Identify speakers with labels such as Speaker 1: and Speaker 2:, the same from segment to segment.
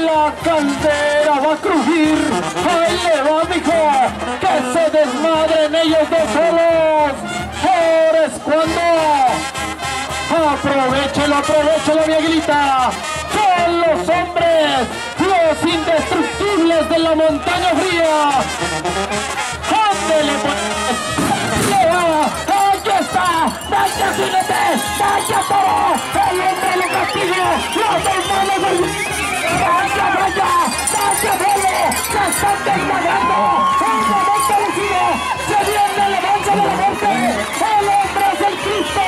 Speaker 1: la caldera va a crujir. Ahí le va, mijo, que se desmadren ellos dos solos. Ahora es cuando. Aprovechelo, aprovechelo, mi aguilita. Son los hombres, los indestructibles de la montaña fría. ¡Ándele, pues! ¡Le va! ¡Aquí está! ¡Vaya, jinete! ¡Vaya, toro! ¡El hombre lo castiga! ¡Los hermanos del... ¡Vaya, vaya! ¡Vaya, vuelo! ¡Se están desmadrando! ¡Un momento elegido! ¡Se viene la danza de la muerte! ¡El hombre es el Cristo!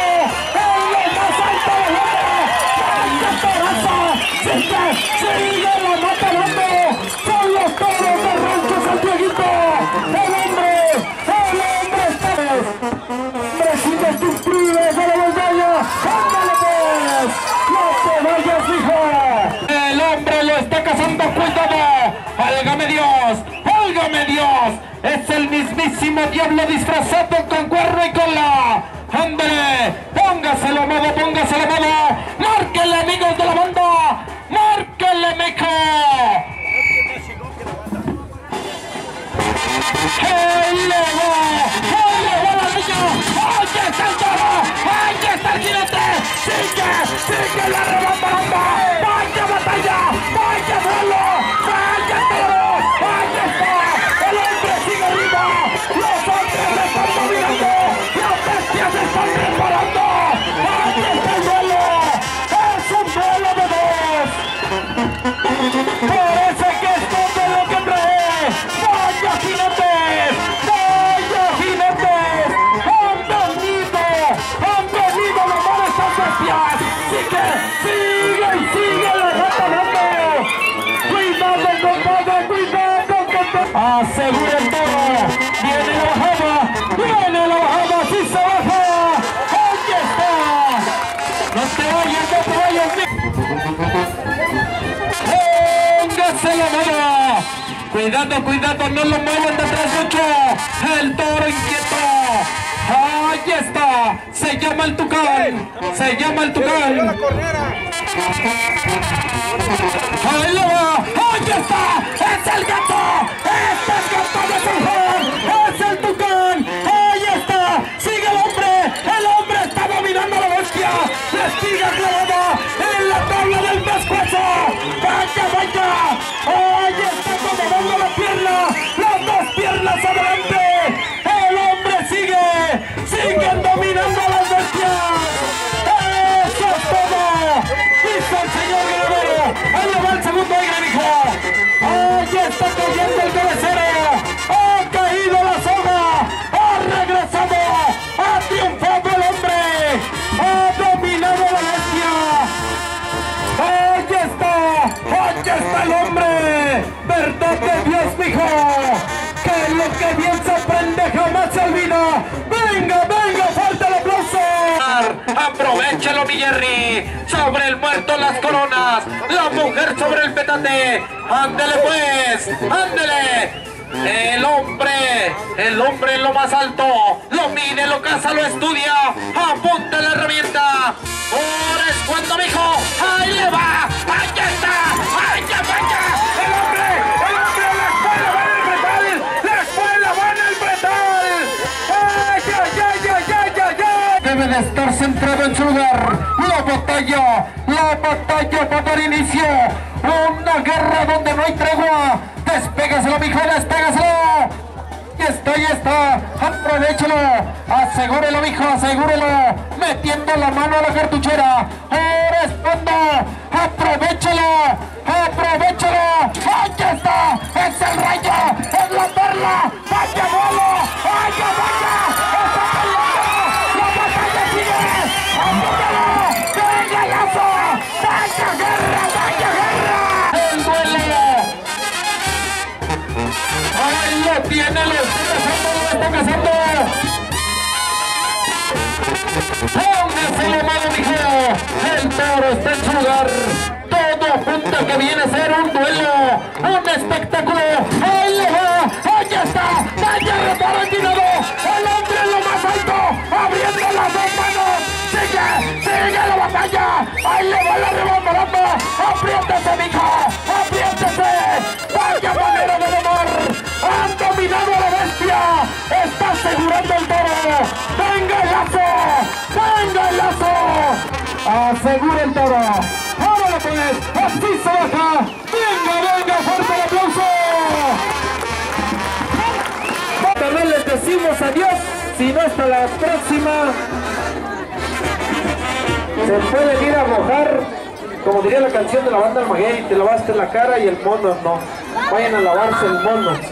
Speaker 1: ¡Sigue la mata dando! ¡Son los toros de Rancho Santiaguito! ¡El hombre está! ¡Hombres indestructibles de la montaña! ¡Ándale pues! ¡No te vayas, hijo! ¡El hombre lo está cazando! ¡Cuidado! ¡Válgame Dios! ¡Válgame Dios! ¡Es el mismísimo diablo disfrazado con cuerno y cola! ¡Ándale! ¡Póngaselo, modo! ¡Póngaselo, modo! ¡Márquenle, amigos de la banda! ¡Márquenle, mijo! ¡Ahí le va! ¡Ahí le va la niña! ¡Ahí está el toro! ¡Ahí está el jinete! ¡Sigue! ¡Sigue la rebambaramba! ¡Vaya batalla! ¡Vaya duelo! ¡Vaya toro! ¡Ahí está! ¡El hombre sigue arriba! ¡Los hombres se están dominando! ¡Las bestias se están preparando! ¡Ahí está el duelo! ¡Es un duelo de dos! ¡Parece que esto es lo que trae! ¡Vaya jinetes! ¡Vaya jinetes! ¡Han venido a tomar estas bestias! ¡Sigue! ¡Sigue y sigue la rata dando! ¡Cuidado, compadre! ¡Cuidado, compadre! ¡Asegura el toro! ¡Viene la bajada! ¡Viene la bajada! ¡Sí se baja! ¡Aquí está! ¡No te vayas, no te vayas! ¡Póngase la mano! ¡Cuidado, cuidado! ¡No lo muevan de atrás mucho! ¡El toro inquieto! ¡Ahí está! ¡Se llama el Tucán! ¡Se llama el Tucán! ¡Ahí le va! ¡Ahí está! ¡Es el gato! ¡Este es gato de San Juan! ¡Es el Tucán! ¡Ahí está! ¡Sigue el hombre! ¡El hombre está dominando a la bestia! ¡La espiga clavada en la tabla del pescuezo! ¡Vaya, vaya! ¡Ahí está acomodando la pierna! ¡Las dos piernas adelante! ¡El hombre sigue! ¡Siguen dominando a las bestias! ¡Eso es todo! ¡Dice el señor Guerrero! ¡Ahí le va el segundo aire, mijo! ¡Ahí está cayendo el cabecero! ¡Ha caído la soga! ¡Ha regresado! ¡Ha triunfado el hombre! ¡Ha dominado la bestia! ¡Ahí está el hombre! ¡Verdad de Dios, mijo! ¡Que lo que bien se aprende jamás se olvida! ¡Venga, venga! ¡Falta el aplauso! ¡Aprovechalo, mi Jerry! ¡Sobre el muerto las coronas! ¡La mujer sobre el petate! ¡Ándele pues! ¡Ándele! El hombre en lo más alto, lo mide, lo caza, lo estudia, apunta la herramienta. Ahora es cuando, mijo, ahí le va, ahí está, vaya, vaya, el hombre, la escuela va en el pretal, ay, ay, ay, ay, ay, ay. Debe de estar centrado en su lugar, la batalla va a dar inicio, una guerra donde no hay tregua. Despégaselo, mijo, despégaselo. Ahí está, aprovechalo, asegúrelo, mijo, asegúrelo, metiendo la mano a la cartuchera. Ahora es cuando, aprovechalo, ahí está, es el rayo, es la perla, vaya vuelo, vaya, está peleando, la batalla sigue, apúntalo, venga lazo, vaya guerra, el duelo. ¡Ahí lo tiene! ¡Lo está cazando! ¡Póngase la mano, mijo! El toro está en su lugar. Todo apunta que viene a ser un duelo, un espectáculo. ¡Ahí le va! ¡Ahí está! ¡Vaya reparo tirado! ¡El hombre en lo más alto! ¡Abriendo las dos manos! ¡Sigue la batalla! ¡Ahí le va la rebambaramba! ¡Apriétese, mijo! ¡Apriétese! vaya manera de domar, han dominado a la bestia, está asegurando el toro, venga el lazo, asegura el toro, ahora pues, así se baja, venga, fuerte el aplauso. También les decimos adiós, si no hasta la próxima. Se pueden ir a mojar, como diría la canción de la banda Almaguer, y te lavaste la cara y el mono no. Vayan a lavarse el mono.